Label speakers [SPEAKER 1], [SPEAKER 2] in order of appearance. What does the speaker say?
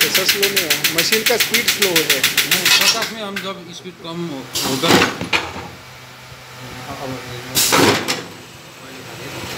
[SPEAKER 1] ऐसा स्लो नहीं है, मशीन का स्पीड स्लो हो जाए।
[SPEAKER 2] नहीं 50 में हम जब स्पीड कम होगा